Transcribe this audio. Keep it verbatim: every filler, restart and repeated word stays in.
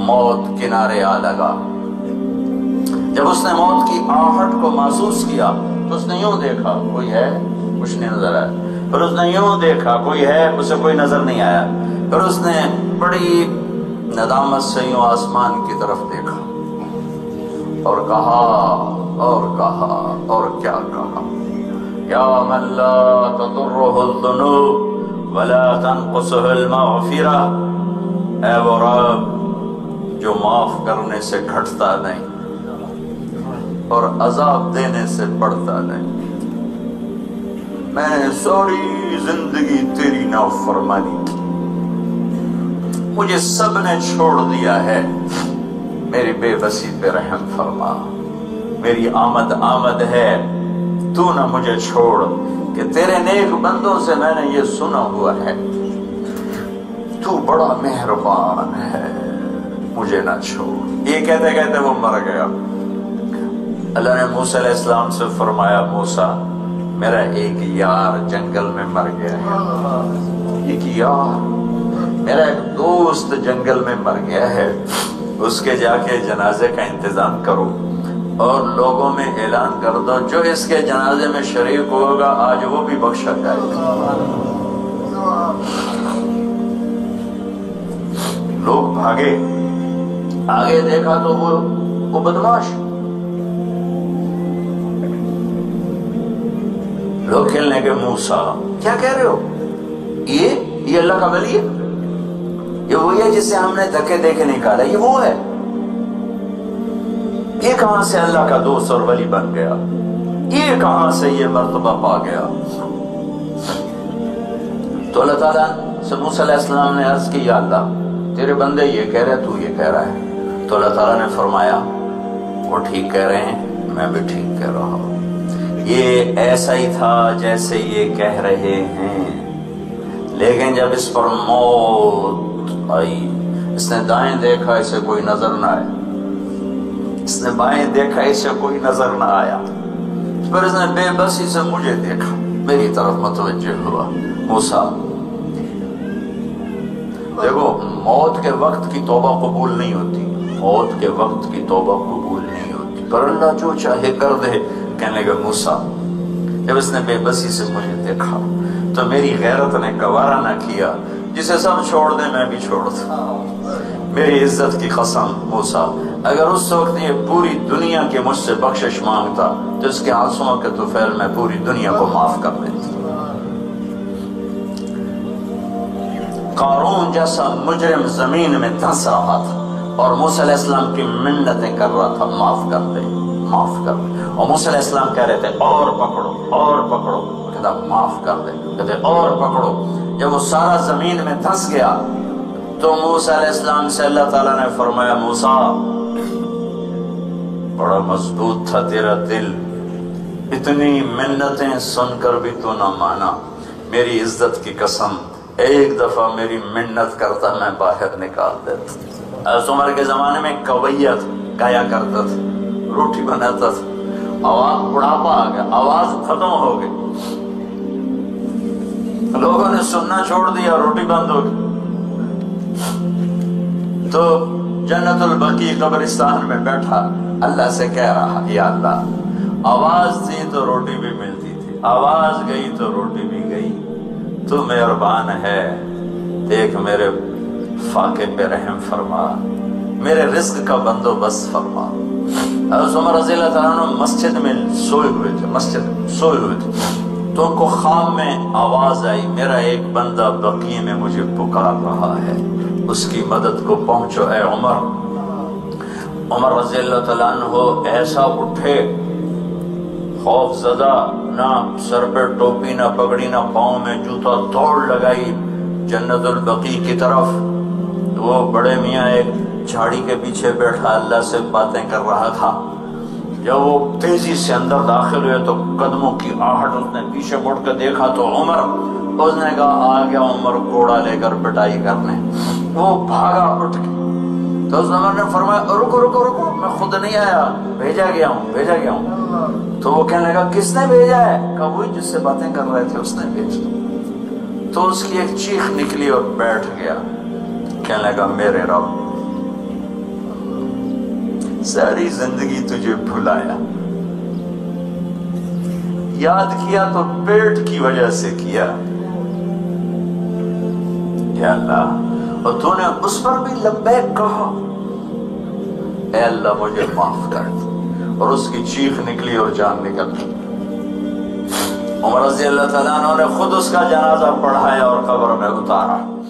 موت کنارے آ لگا۔ جب اس نے موت کی آہٹ کو محسوس کیا تو اس نے یوں دیکھا کوئی ہے، کچھ نہیں نظر آیا۔ پھر اس نے یوں دیکھا کوئی ہے، اسے کوئی نظر نہیں آیا۔ پھر اس نے بڑی ندامت سے یوں آسمان کی طرف دیکھا اور کہا اور کہا اور کیا کہا، یا من لا تضرہ الذنوب ولا تنقصہ المغفرہ، اے وہ رب جو معاف کرنے سے گھٹتا نہیں اور عذاب دینے سے بڑھتا نہیں۔ میں نے ساری زندگی تیری نافرمانی کی، مجھے سب نے چھوڑ دیا ہے، میری بے بسی پہ رحم فرما۔ میری آمد آمد ہے، تو نہ مجھے چھوڑ کہ تیرے نیک بندوں سے میں نے یہ سنا ہوا ہے، تو بڑا مہربان ہے، مجھے نہ چھوڑ۔ یہ کہتے کہتے وہ مر گیا۔ اللہ نے موسیٰ علیہ السلام سے فرمایا، موسیٰ میرا ایک یار جنگل میں مر گیا ہے، ایک یار میرا ایک دوست جنگل میں مر گیا ہے، اس کے جا کے جنازے کا انتظام کرو اور لوگوں میں اعلان کر دو جو اس کے جنازے میں شریک ہوگا آج وہ بھی بخشا جائے گا۔ لوگ بھاگے، آگے دیکھا تو وہ وہ بدماش، لوگ کھیلنے کے، موسیٰ کیا کہہ رہے ہو، یہ یہ اللہ کا ولی ہے، یہ وہی ہے جسے ہم نے دھکے دے کے نکالا، یہ وہ ہے، یہ کہاں سے اللہ کا دوست اور ولی بن گیا، یہ کہاں سے یہ مرتبہ پا گیا۔ تو اللہ تعالیٰ سے موسیٰ علیہ السلام نے عرض کی، یا اللہ تیرے بندے یہ کہہ رہے تو یہ کہہ رہا ہے۔ تو اللہ تعالیٰ نے فرمایا وہ ٹھیک کہہ رہے ہیں، میں بھی ٹھیک کہہ رہا ہوں، یہ ایسا ہی تھا جیسے یہ کہہ رہے ہیں، لیکن جب اس پر موت آئی، اس نے دائیں دیکھا اسے کوئی نظر نہ آیا، اس نے بائیں دیکھا اسے کوئی نظر نہ آیا، پھر اس نے بے بسی سے مجھے دیکھا، میری طرف متوجہ ہوا۔ موسیٰ دیکھو، موت کے وقت کی توبہ قبول نہیں ہوتی، موت کے وقت کی توبہ قبول نہیں ہوتی، پر اللہ جو چاہے کر دے۔ کہنے لگا موسیٰ جب اس نے بے بسی سے مجھے دیکھا تو میری غیرت نے گوارا نہ کیا، جسے سب چھوڑ دیں میں بھی چھوڑ دوں، میری عزت کی قسم موسیٰ اگر اس وقت یہ پوری دنیا کی مجھ سے بخشش مانگتا تو اس کے آنسوؤں کے طفیل میں پوری دنیا کو معاف کر دیتا۔ قارون جیسا مجرم زمین میں دھنس رہا تھا اور موسیٰ علیہ السلام کی منتیں کر رہا تھا، معاف کر دے معاف کر دے، اور موسیٰ علیہ السلام کہہ رہے تھے اور پکڑو اور پکڑو، کہتا معاف کر دے، کہتے اور پکڑو۔ جب وہ سارا زمین میں دھنس گیا تو موسیٰ علیہ السلام سے اللہ تعالیٰ نے فرمایا، موسیٰ بڑا مضبوط تھا تیرا دل، اتنی منتیں سن کر بھی تو نہ مانا، میری عزت کی قسم ایک دفعہ میری منت کرتا میں باہر نکال دیتا۔ حضرت عمر کے زمانے میں کویت گایا کرتا تھا، روٹی بناتا تھا، آواز بڑھاپا آ گیا، آواز ختم ہو گئی، لوگوں نے سننا چھوڑ دیا، روٹی بند ہو گئی، تو جنت البقیع قبرستان میں بیٹھا اللہ سے کہہ رہا، یا اللہ آواز تھی تو روٹی بھی ملتی تھی، آواز گئی تو روٹی بھی گئی، تو مہربان ہے، دیکھ میرے فاقے پہ رحم فرما، میرے رزق کا بندوبست فرما۔ حضرت عمر رضی اللہ تعالیٰ عنہ مسجد میں سوئے ہوئے تھے، مسجد میں سوئے ہوئے تھے، تو ان کو خواب میں آواز آئی، میرا ایک بندہ بقیع میں مجھے پکار رہا ہے، اس کی مدد کو پہنچو اے عمر۔ عمر رضی اللہ تعالیٰ عنہ ایسا اٹھے، خوف زدہ، نہ سر پہ ٹوپی نہ پگڑی نہ پاؤں میں جوتا، دوڑ لگائی جنت البقیع کی طرف۔ وہ بڑے میاں ایک جھاڑی کے پیچھے بیٹھا اللہ سے باتیں کر رہا تھا، جب وہ تیزی سے اندر داخل ہوئے تو قدموں کی آہٹ، اس نے پیچھے مڑ کر دیکھا تو عمر، اس نے کہا آ گیا عمر گھوڑا لے کر پٹائی کرنے، وہ بھاگا اٹھ کے، تو اس عمر نے فرمایا رکو رکو رکو، میں خود نہیں آیا، بھیجا گیا ہوں بھیجا گیا ہوں۔ تو وہ کہنے لگا کس نے بھیجا ہے؟ کہا وہی جس سے باتیں کر رہے تھے اس نے بھیجا۔ تو اس کی ایک چیخ نکلی اور بیٹھ گیا، کہنے لگا میرے رب ساری زندگی تجھے بھلایا، یاد کیا تو پیٹ کی وجہ سے کیا یا اللہ، اور تو نے اس پر بھی لبیک کہا، اے اللہ مجھے معاف کر دے، اور اس کی چیخ نکلی اور جان نکل گئی۔ عمر رضی اللہ تعالیٰ عنہ نے خود اس کا جنازہ پڑھایا اور قبر میں اتارا۔